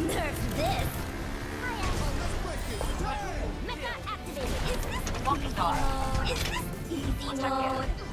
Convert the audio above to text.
Nerf this! Mecha activated! Is this easy mode? Is this easy mode?